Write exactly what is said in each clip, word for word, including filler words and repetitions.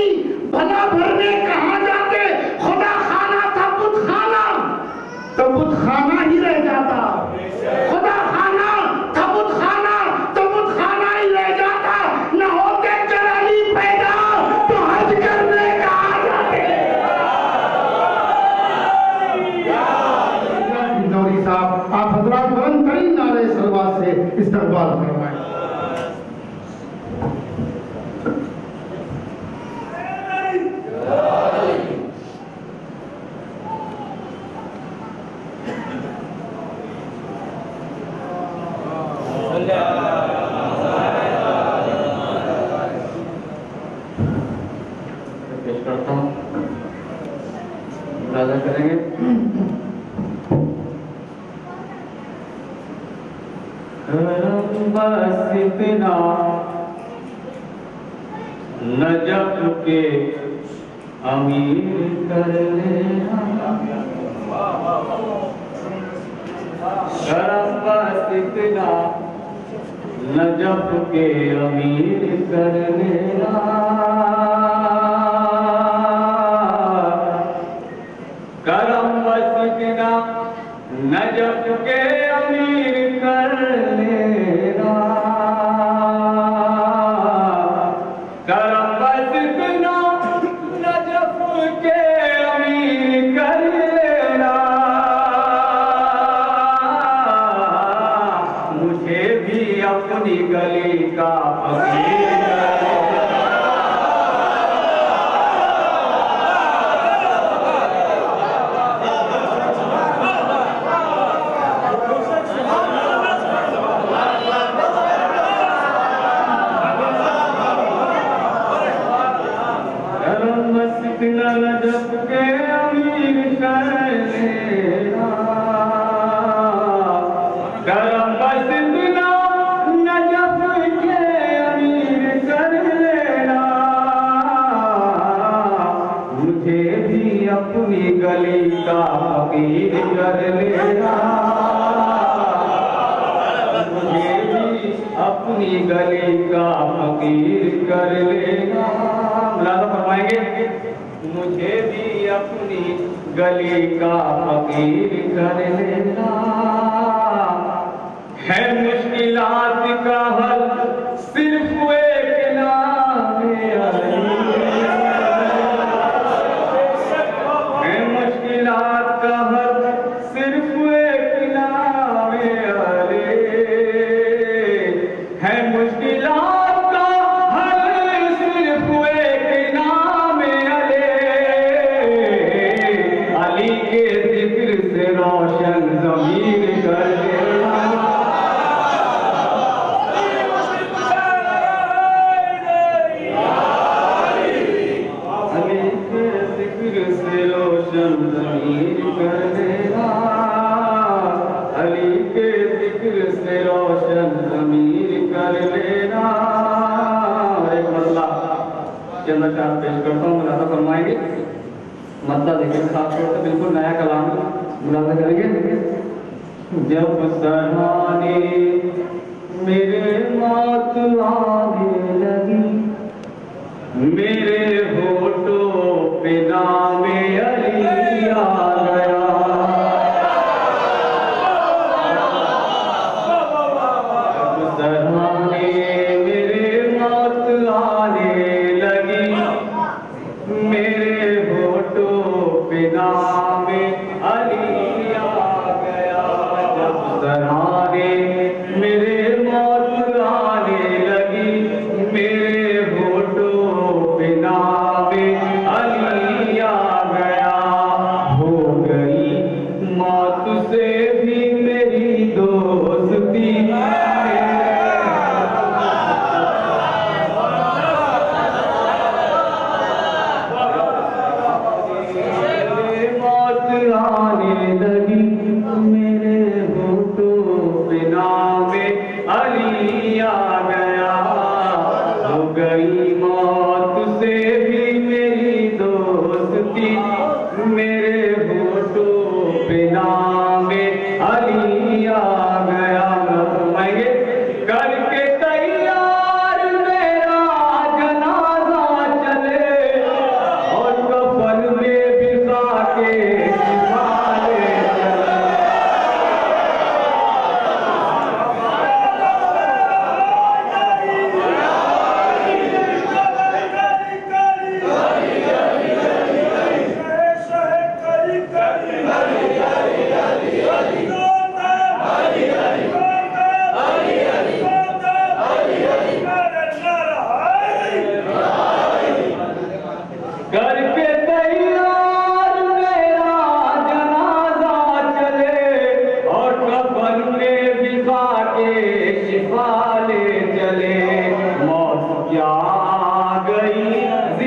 नहीं, भला भरने कहाँ जाते, खुदा खाना था बुत खाना, तो बुत खाना ही रह जाता। खुदा खाना था बुत खाना, तो बुत खाना ही रह जाता। न होते चराली पैदा तो हज करने कहाँ जाते। इंदौरी साहब, आप हजरात बुलंद तरीन नारे सलवात से इस्तकबाल फरमाएं। करेंगे बस इतना नजफ के अमीर कर लेना, करम बस इतना नजफ के अमीर कर लेना, करम बस इतना नजफ के अमीर कर लेना, करम बस इतना नजफ के अमीर कर लेना, मुझे भी अपनी गली का फकीर नजफ के अमीर कर लेना, करम बस इतना नजफ के अमीर कर लेना, मुझे भी अपनी गली का फकीर कर लेना, मुझे भी अपनी गली का फकीर कर लेना। मुलाज़ा फरमाएंगे, मुझे भी अपनी गली का फकीर कर लेना, है मुश्किलात का हल सिर्फ एक नाम अली, है मुश्किलात का हल सिर्फ एक नाम अली, है मुश्किलात रोशन ज़मीर कर देना, अली के ज़िक्र से रोशन ज़मीर कर देना, अली के ज़िक्र से रोशन ज़मीर कर लेना। एक मसला चंद अशआर पेश करता हूँ, मुलाज़ा फरमाएंगे। मसला देखिए, खास तौर से बिल्कुल नया कलाम है, मुलाज़ा करेंगे। जब सहाने मेरे मौत आने लगी, मेरे होठों पे नामे अली आ गया, जब सहाने मेरे मौत आने लगी, मेरे होठों पे नामे अली आ गया, जब सहारे मेरे मौत आने लगी, मेरे होठों पे नामे अली आ गया, हो गई मौत से भी मेरी दोस्ती,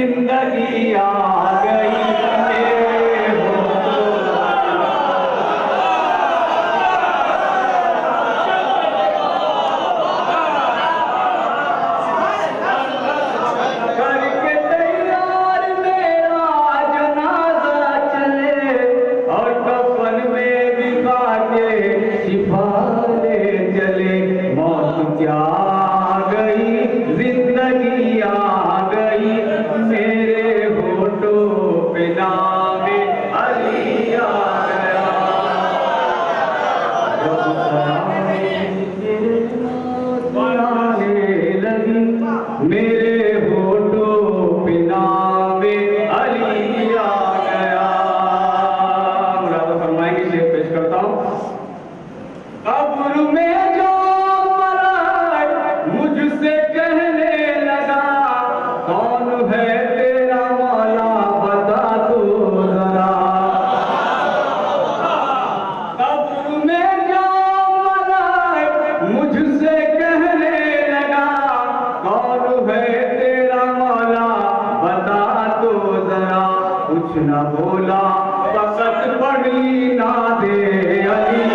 जिंदगी आ गई मेरे होठों करके तैयार मेरा जनाजा चले और कफन में बिठा के छिपाले चले। मौत क्या आ गई जिंदगी आ गई मेरे होठों पे नामे अली आ गया। जब बनाने लगी मेरे होठों पे नामे अली आ गया। मुराद फरमाएंगे शेर पेश करता हूँ। कब्र में जो मरा मुझसे कहने लगा कौन है तेरा मौला बता तो जरा। कब्र में जो मरा मुझसे कहने लगा कौन है तेरा मौला बता तो जरा। कुछ न बोला फकत पढ़ी ना दे अली।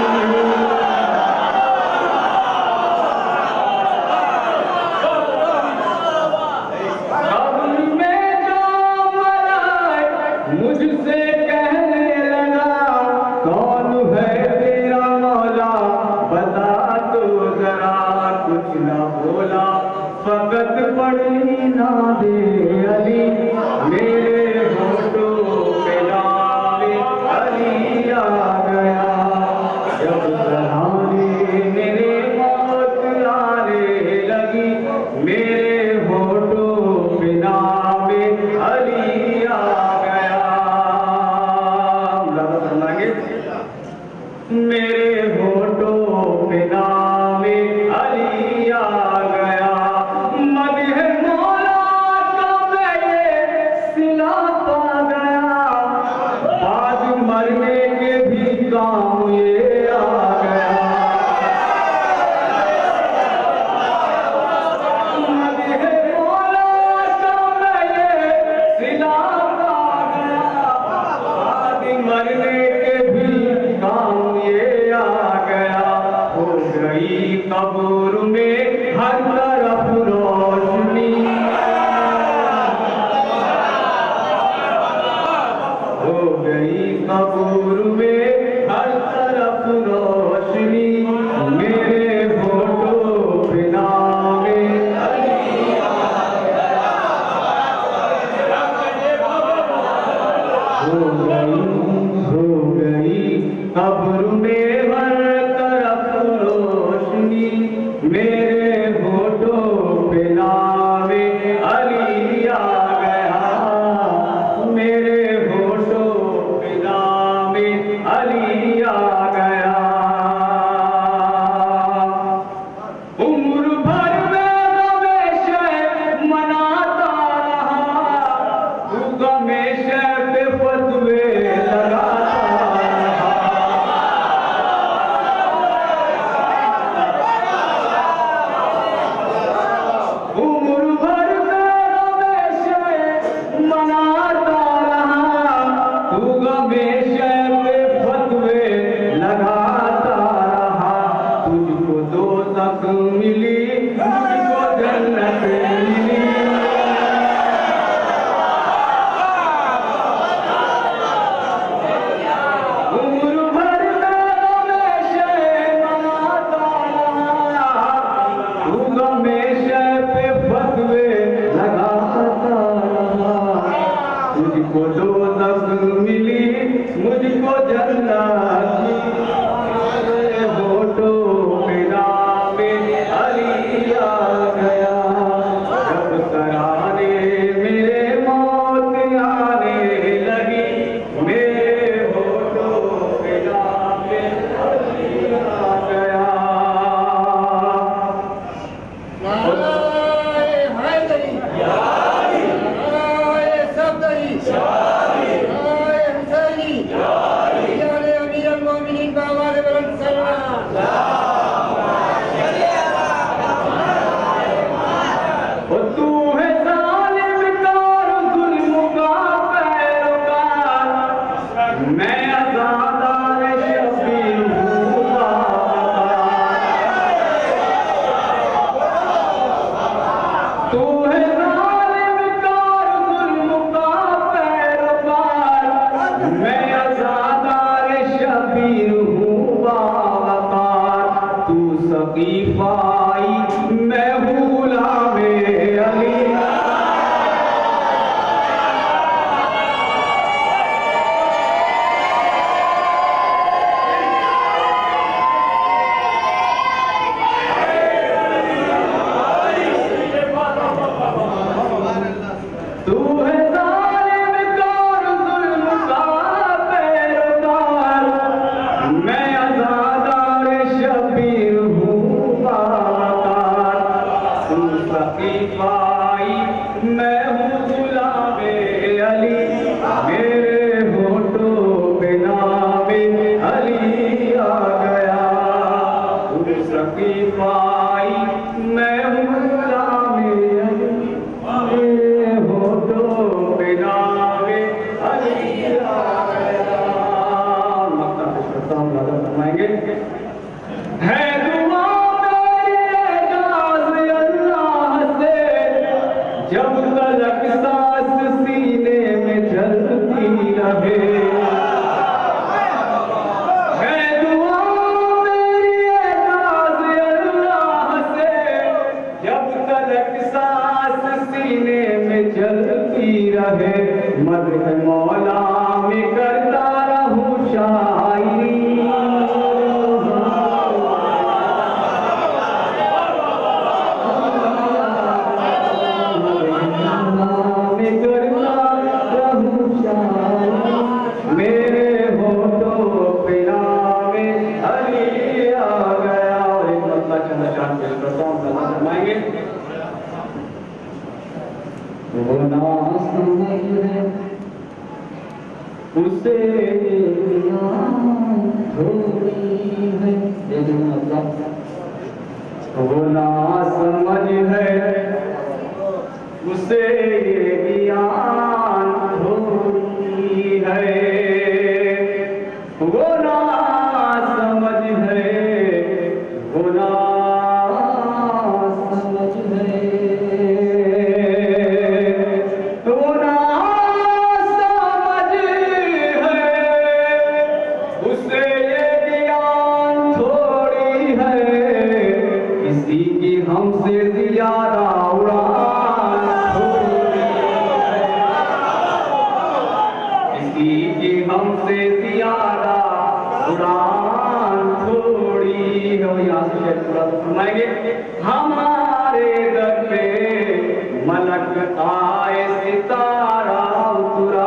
मुझसे कहने लगा कौन है तेरा मौला बता तो जरा। कुछ ना बोला फकत पढ़ी ना दे अली मेरे होठों पे नामे अली आ गया। जब सहारे मेरे मौत आने लगी मेरे होठों पे नामे अली आ गया। मेरे होठों पे नामे अली आ गया। मदह मौला का मैं ये सिला पा गया बाद मरने के भी काम ये आ गया। मदह मौला का मैं ये सिला पा गया बाद मरने के भी काम ये आ गया। हो गई कब्र में हर तरफ रोशनी हो गई कब्र में हर तरफ रोशनी मेरे होठों पे नामे अली आ गया। हो गई हो गई कब्र में हर तरफ रोशनी मेरे होठों पे नामे अली आ गया। मेरे होठों पे नामे अली आ गया। उम्र भर में हमेशा मनाता रहा तू हमेशा पे फतवे लगाता रहा। उम्र भर में हमेशा मनाता रहा तू हमेशा पे फतवे लगाता रहा। तुझको दोज़ख मिली मुझको जन्नत मिली। उम्र भर में हमेशा मनाता रहा तू हमेशा पे फतवे लगाता रहा। तुझको दोज़ख मिली मुझको जन्नत मेरे होठों पे नामे अली आ गया। जब तराने मेरे मौत आने लगी मेरे होठों पे नामे अली आ गया। नाराए हैदरी नाराए सफदरी नाराए हुसैनी या अमीर अल-मोमिनीन तलक सांस सीने में जलती रहे। है दुआ मेरी नाज़ अल्लाह से, जब तलक सांस सीने में जलती रहे। मदह मौला में करता रहूं शायरी, मेरे होठों पे नामे हरी आ गया। और एक मसला चंदा चांद पेश करता हूँ, गला फरमाएंगे। वो ना समझ है उसे थोड़ी है, वो ना समझ है उसे ज्ञान थोड़ी है। वो ना समझ है, वो ना समझ है, वो ना समझ है उसे ये ज्ञान थोड़ी है। किसी की हमसे ज्यादा उड़ान थोड़ी है, किसी की हमसे ज्यादा उड़ान थोड़ी है। यहाँ से शेर पूरा तो फरमाएंगे। हमारे दर पे मलक आए सितारा उतरा,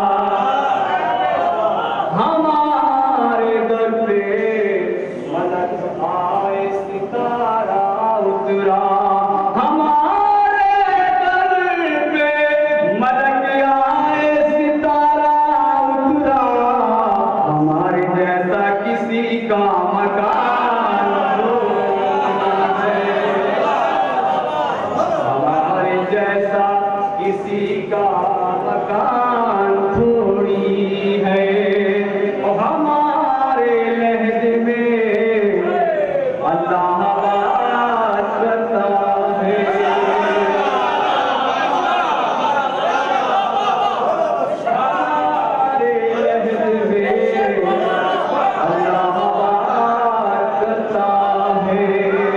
हमारे दर पे मलक आए सितारा उतरा। हमारे दर पे मलक आए सितारा उतरा। हमारे जैसा किसी का मकान है, हमारे जैसा किसी का मकान थोड़ी है। और हमारे लहजे में अल्लाह बात करता है। हमारे लहजे में अल्लाह बात करता है।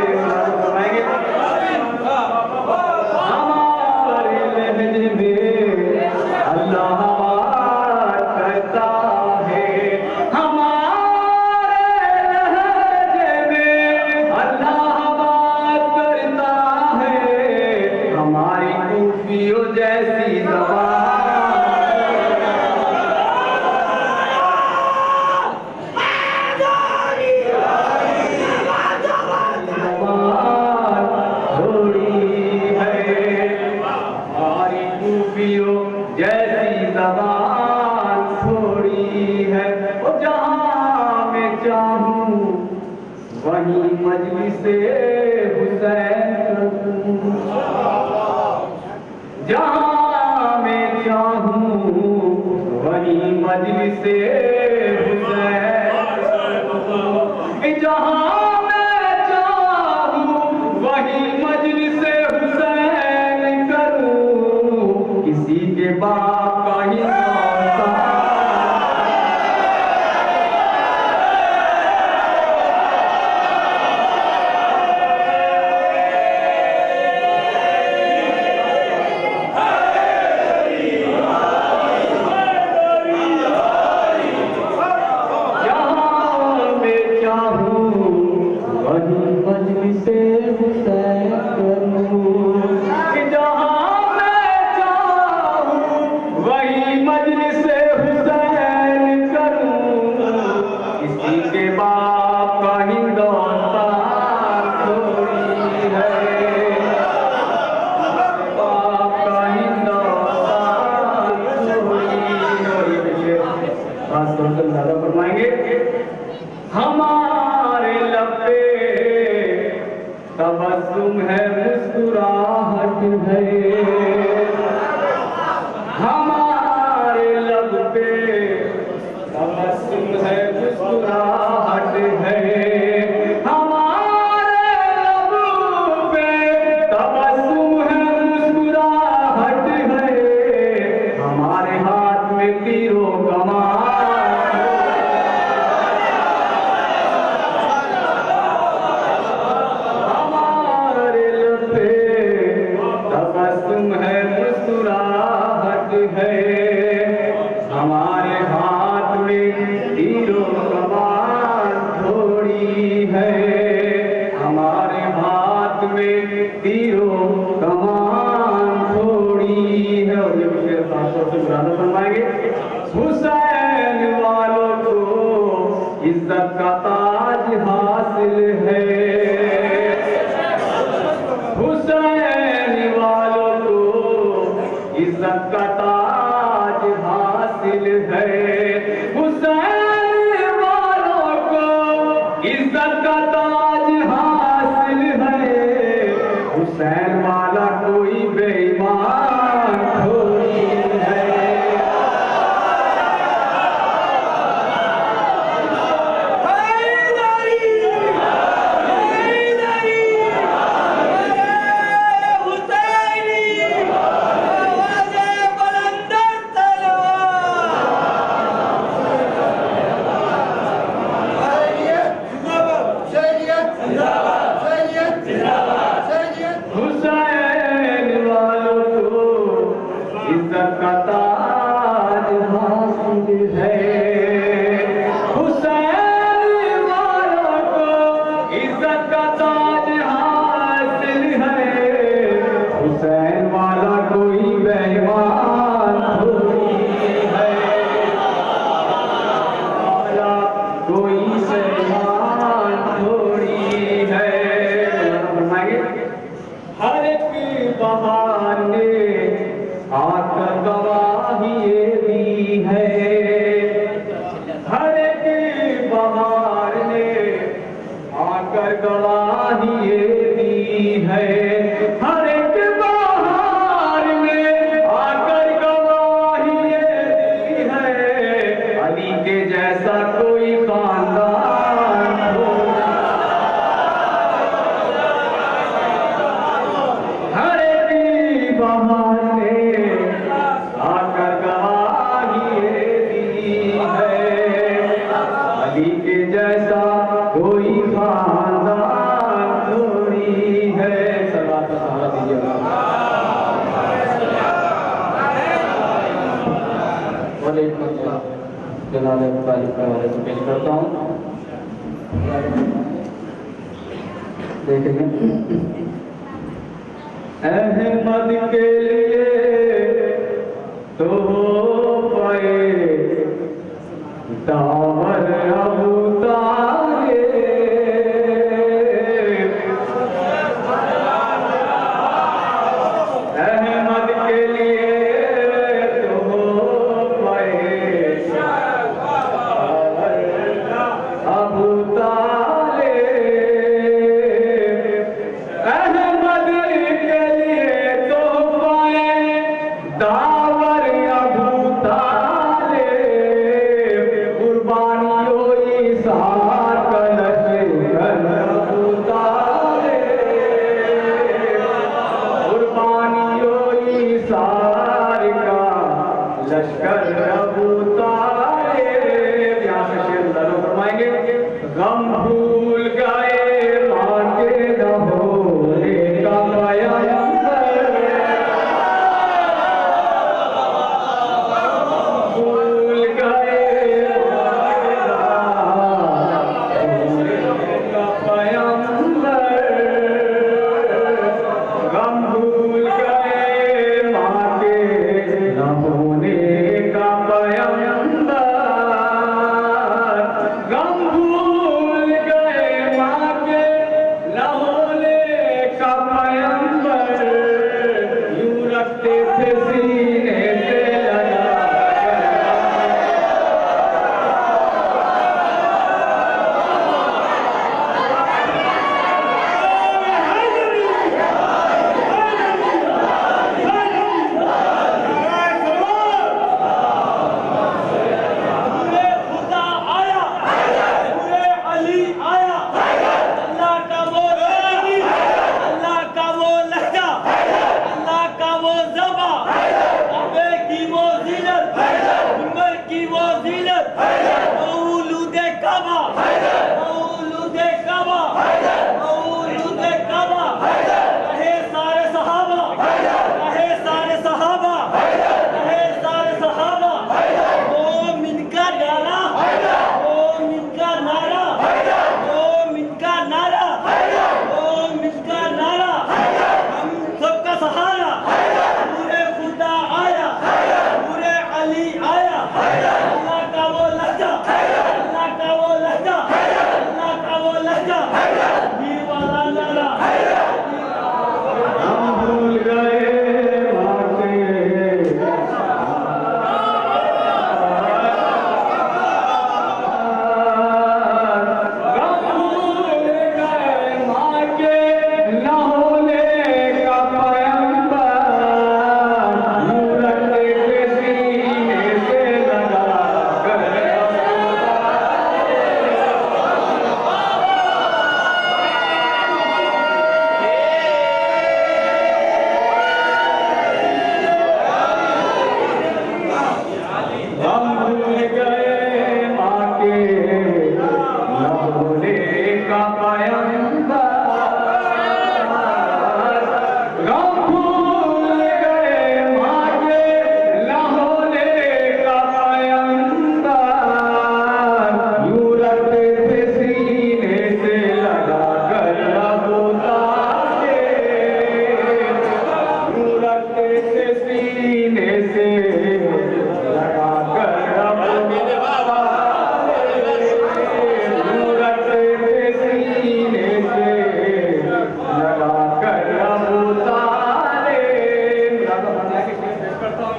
हमारे लहजे में अल्लाह बात करता है। हमारे लहजे में अल्लाह बात करता है। हमारी खूफियों जैसी ज़बान, थोड़ी है, हमारी खूफियों जैसी ज़बान थोड़ी है। और जहाँ मैं चाहूँ वहीं मजलिसे हुसैन करूँ, जहाँ मैं चाहूँ वहीं मजलिसे हुसैन करूँ। जहाँ मैं चाहूँ वहीं मजलिसे हुसैन करूँ। किसी के बाप का ही मौका, जहाँ मैं चाहूँ वहीं मजलिसे हुसैन करूँ। जहाँ मैं चाहूँ वहीं मजलिसे हुसैन करूँ। किसी के बाप का हिंदुस्तान थोड़ी है, बाप का हिंदुस्तान थोड़ी है। खास तौर से ज़्यादा फरमाएंगे। हमारे लब पे तबस्सुम है, मुस्कुराहट है। हमारे लब पे तबस्सुम है, मुस्कुराहट है। हमारे लब पे तबस्सुम है, मुस्कुराहट है। है, हमारे हाथ में तीरों कमान थोड़ी है, हमारे हाथ में तीरों कमान थोड़ी है। और ये शेर खासतौर से मुरादा फरमाएंगे, हुसैन वालों को इज्जत का ताज हासिल है, हुसैन वालों को इज्जत का ताज हासिल है, हुसैन वालों को इज्जत का ताज हासिल है, हुसैन वाला कोई बेईमान थोड़ी है। पेश करता हूँ, देखेंगे। अहमद के लिए तो पाए दावर अबू तालिब, अहमद के लिए होने का बयान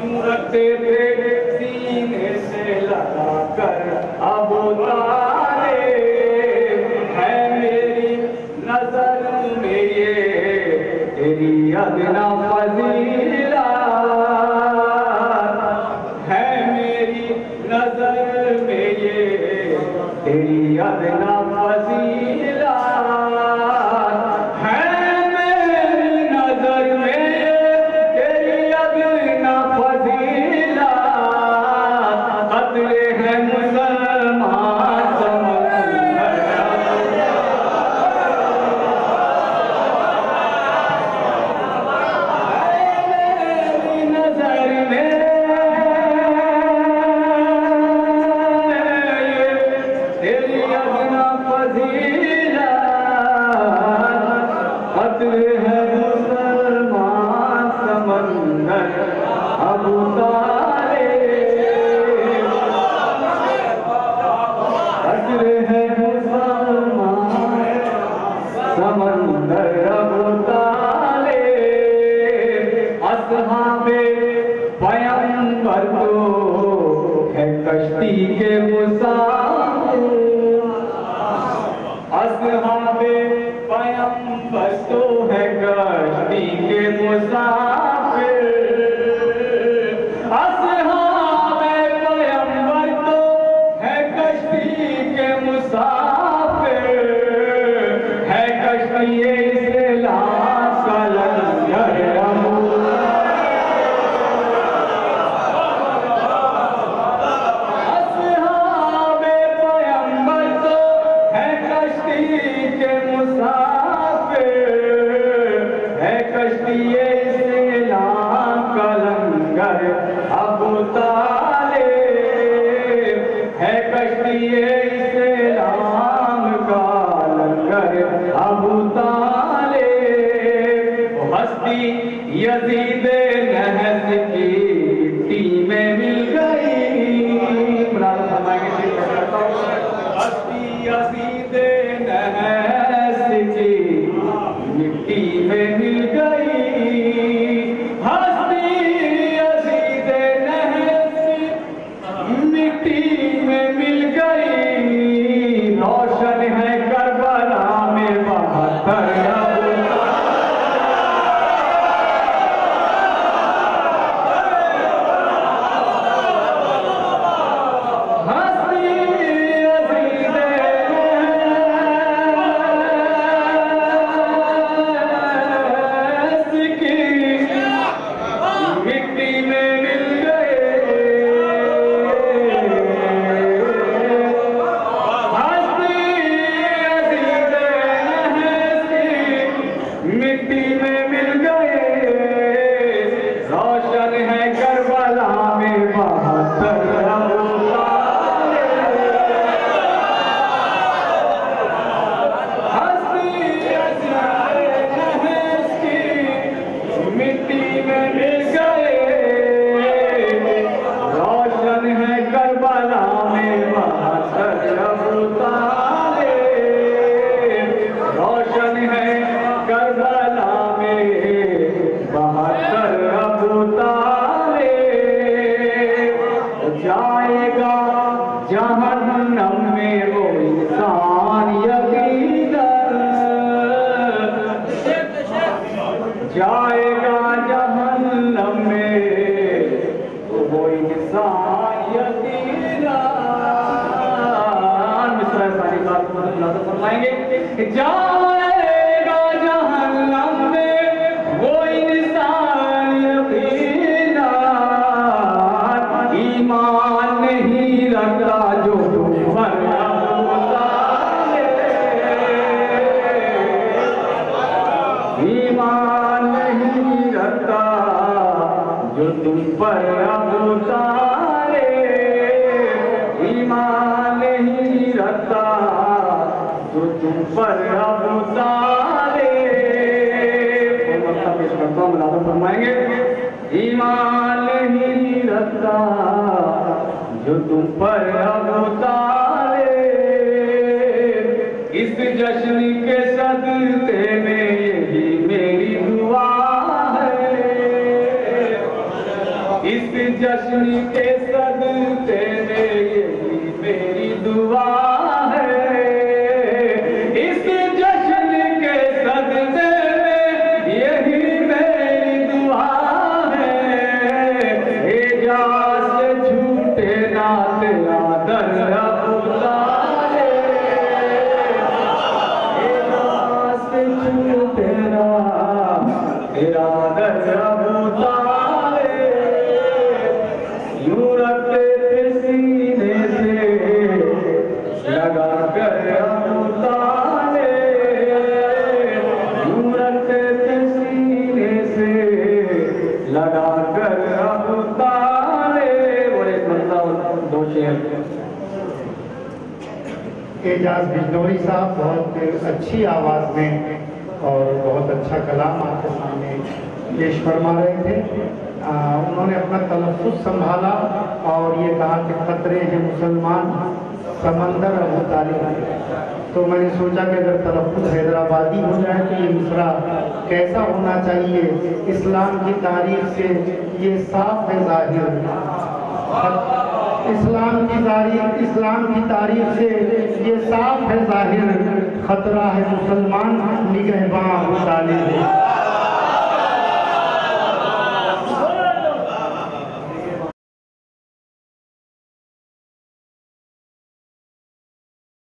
सूरत पे सीने से लगा कर अब तारे है मेरी नजर में ये तेरी अदना फजीला है मेरी नजर में ये तेरी अदना फजीला है मेरी नजर में तेरी अदना फजीला कत्ले है मुसलमान कश्ती के मुसाफिर असहाबे पैगंबर तो है कश्ती के मुसाफिर असहाबे पैगंबर तो है कश्ती के मुसाफिर है कश्ती इस्लाम का लंगर यजीद नहस की मिट्टी में मिल गई हस्ती यजीद नहस की मिट्टी में मिल गई हस्ती यजीद नहस मिट्टी में मिल गई रोशन है करबला में बहत्तर जाएगा जहन्नम में वो इंसान यकीनन मिसरा सारी बात को खुलासा फरमाएंगे जाएगा जहन्नम में वो इंसान यकीनन ईमान नहीं रखता जो पर ईमान नहीं रखता जो तुम पर अबू तालिब ईमान नहीं रखता जो तुम पर अबू तालिब पेश करता हूँ मुलाज़म फरमाएंगे ईमान नहीं रखता जो तुम पर अबू तालिब इस जश्न के सदक़े में यही मेरी दुआ है इस इस जश्न के सदके में यही मेरी दुआ है, इस जश्न के सदके में यही मेरी दुआ है। एजाज से छूटे ना तेरा दर अबू तालिब, एजाज से छूटे ना तेरा दर अबू तालिब। यूं रखते थे सीने से लगा कर अबू तालिब, यूं रखते थे सीने से लगा कर अबू तालिब। और एक मतलब दो शेर। एजाज बिजनौरी साहब बहुत अच्छी आवाज़ में और बहुत अच्छा कलाम आपके सामने पेश फरमा रहे थे। आ, उन्होंने अपना तलफ़ुज़ संभाला और ये कहा कि खतरे हैं मुसलमान समंदर अबू तालिब। तो मैंने सोचा कि अगर तलफ़ुज़ हैदराबादी हो जाए तो ये मिसरा कैसा होना चाहिए। इस्लाम की तारीख से ये साफ है ज़ाहिर, इस्लाम की तारीख इस्लाम की तारीख से ये साफ है ज़ाहिर, खतरा है मुसलमान निगहबान अबू तालिब।